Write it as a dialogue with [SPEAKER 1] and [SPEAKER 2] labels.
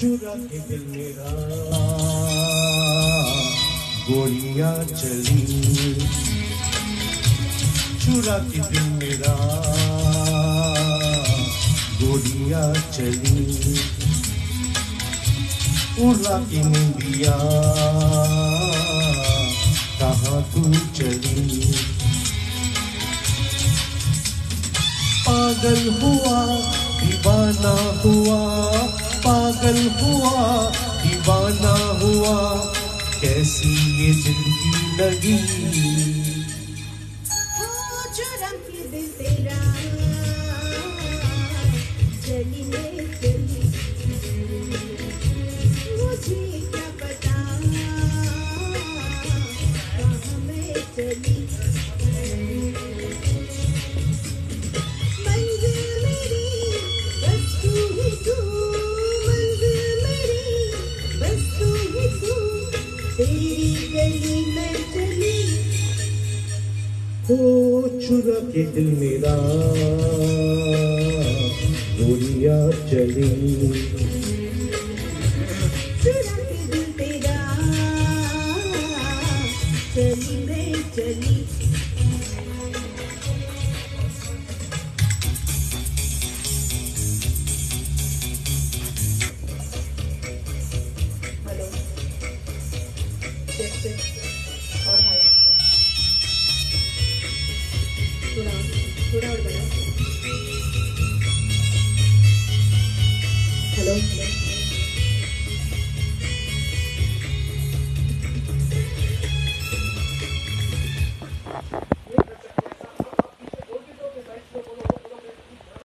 [SPEAKER 1] चुरा के दिल मेरा गोरियां चली, चुरा के दिल मेरा गोरियां चली, उड़ा की निंदिया कहाँ तू चली। पागल हुआ दीवाना हुआ, पागल हुआ दीवाना हुआ, कैसी ये जिंदगी लगी।
[SPEAKER 2] चुरा के दिल तेरा चली में चली, मुझे क्या पता कहाँ मैं चली। तेरी गली में चली,
[SPEAKER 1] हो चुरा के दिल मेरा गोरियां चली।